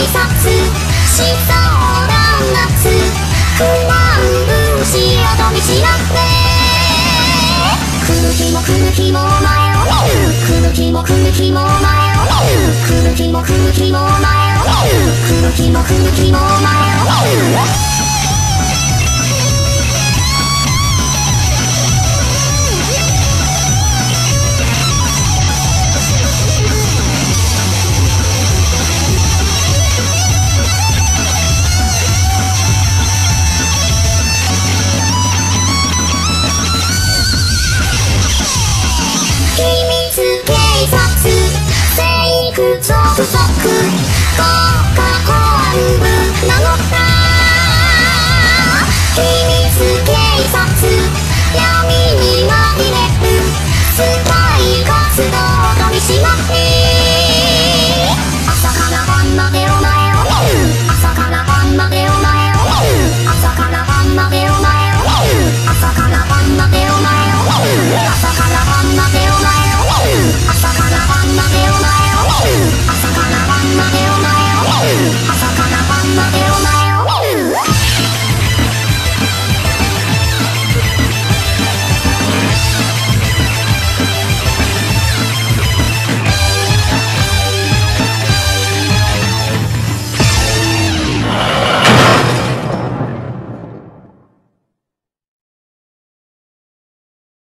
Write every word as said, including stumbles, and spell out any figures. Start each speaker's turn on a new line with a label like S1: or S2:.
S1: 殺しそうな夏不満しあと見知らって来る日も来る日も前を見る来る日も来る日も前を見る来る日も来る日も前を見る来る日も来る日も前を見る